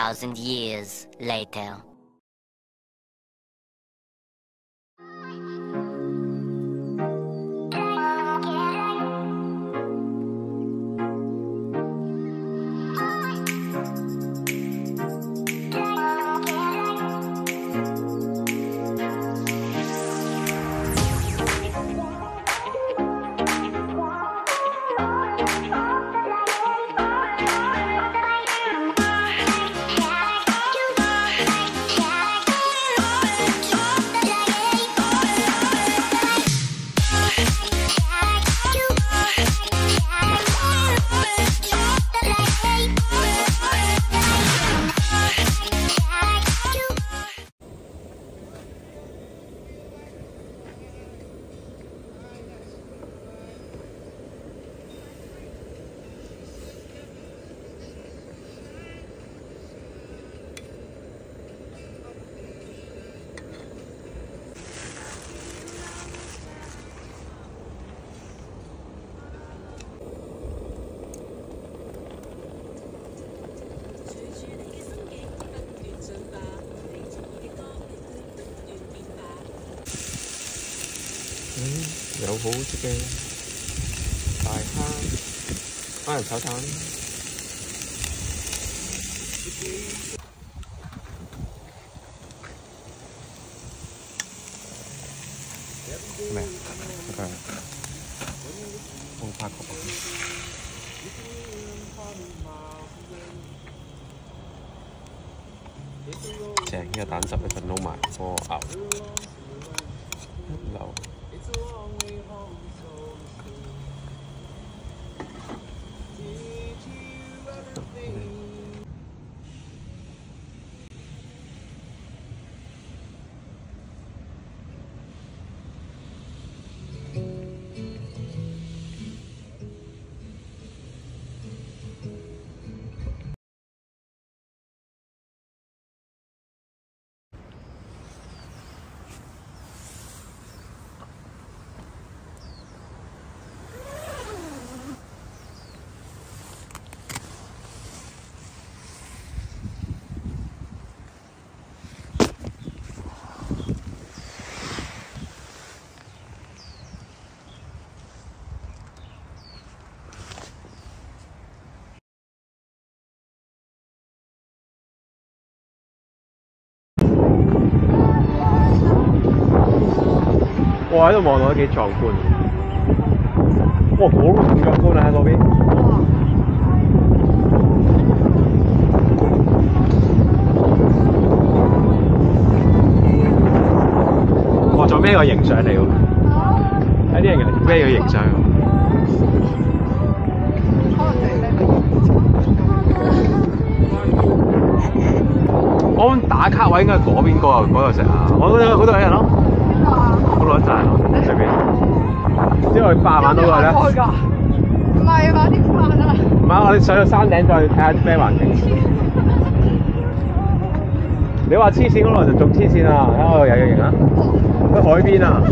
2,000 years later. 有好啲嘅大蝦，可能炒蛋。咩？佢我拍過。正，呢個蛋汁一陣撈埋個牛一流。 我喺度望到幾壯觀，哇！好壯觀啊喺嗰邊。哇！做咩個影相嚟喎？喺啲人咩個影相？我打卡位應該嗰邊嗰度食啊！我嗰度有人咯。 好攞曬咯，隨便。之後8晚嗰個咧， 唔係嘛？點辦啊？ 唔係，我哋上到山頂再睇下啲咩環境。你話黐線嗰度就仲黐線啊！喺嗰度有嘢影啊！喺海邊啊！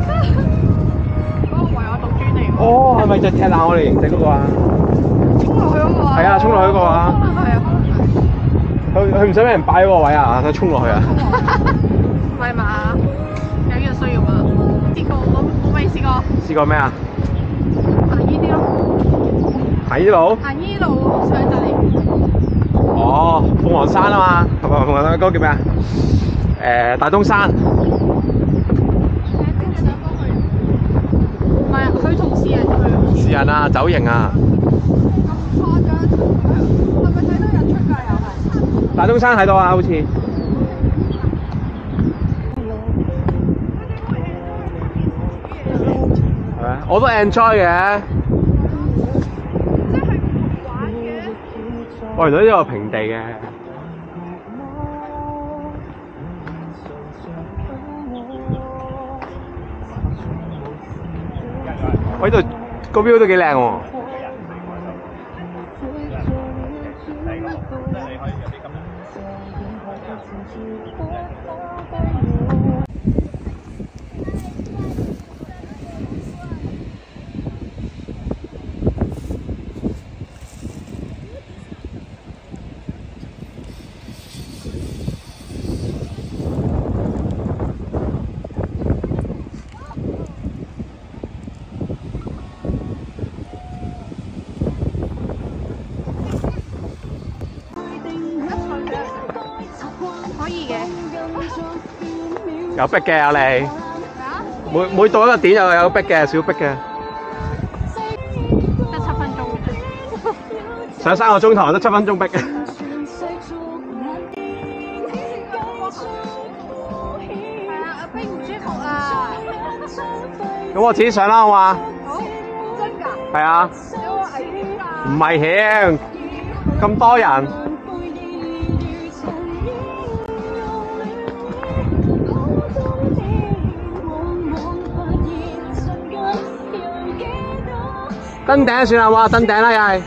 嗰個位我讀專嚟喎。 哦，係咪就踢爛我哋形式嗰個啊？ 衝落去嗰個啊？ 係啊，衝落去嗰個啊！ 係啊， 佢唔想俾人擺嗰個位啊，佢衝落去啊！ 唔係嘛？ 有呢個需要嘛？試過我未試過。 試過咩啊？ 行呢啲咯。 行呢路？ 行呢路上就嚟。 哦，鳳凰山啊嘛，係咪鳳凰山嗰個叫咩啊？大東山。 跟住想幫佢。唔係，佢同事人去。 是人啊，走型啊！ 咁誇張？係咪睇到日出㗎？又係。 大東山睇到啊，好似。 我都 enjoy 嘅。即係玩嘅。我原來呢度平地嘅。我呢度個 view 都幾靚喎。 有逼嘅有你， 咩啊？ 每到一個點又有逼嘅，小逼嘅。 得7分鐘嘅。 上3個鐘頭得7分鐘逼嘅。 係啊，阿冰唔舒服啊。 咁我自己上啦，好嘛？ 好，真㗎？ 係啊。 有冇危險啊？ 唔危險，咁多人。登頂算啦，哇！登頂啦又係。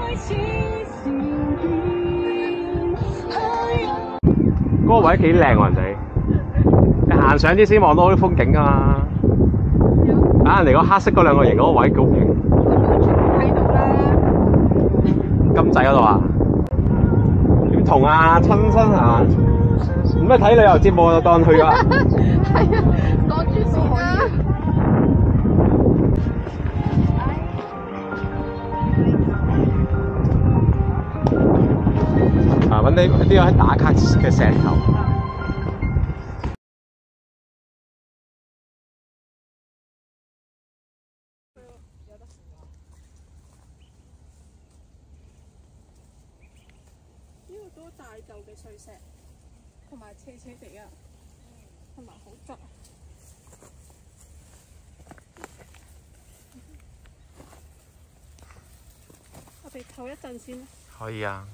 嗰個位幾靚喎，人哋。你行上啲先望到啲風景㗎嘛。打人哋嗰黑色嗰兩個形嗰個位幾好平。 喺度啦。 金仔嗰度啊？點同啊？親身行。唔係睇旅遊節目就當去㗎。 係啊，講住先啦。 揾呢個喺打卡嘅石頭。 呢個都大嚿嘅碎石，同埋斜斜地啊，同埋好窄。我哋唞一陣先啦。 可以啊。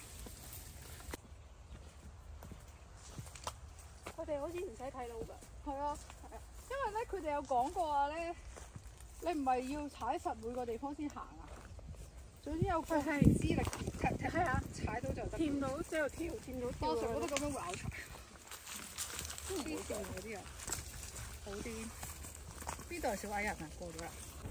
我哋好似唔使睇路㗎。係啊，係啊，因為咧佢哋有講過話咧，你唔係要踩實每個地方先行啊。總之有個係資力，係啊，踩到就得。掂到之後跳，掂到跳。我成日都咁樣會拗柴。黐線嗰啲人，好癲。邊度係小矮人啊？過咗啦。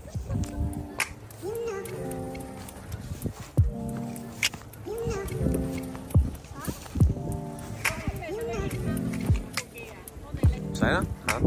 唔使啦，嚇。